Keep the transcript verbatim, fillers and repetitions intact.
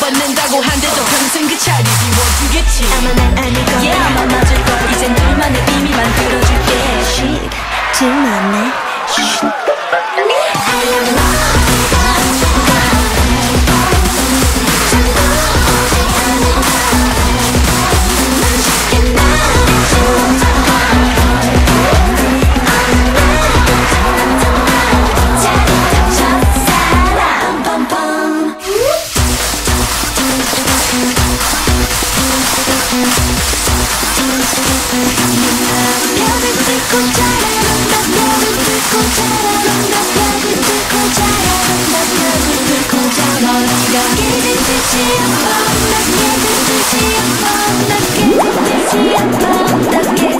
받는다고 한데도 평생 그 자리 비워두겠지. 아마 난 아닐 거야. yeah, 아마 맞을 거야. 이젠 둘만의 비밀 만들어줄게. Shit, 질문해. 벽을 뚫고 자라난다. 벽을 뚫고 자라난다. 벽을 뚫고 자라난다. 벽을 뚫고 자라난다. 깨진 듯이 아파. 난 깨진 듯이 아파. 난 깨진 듯이 아파. 난 깨진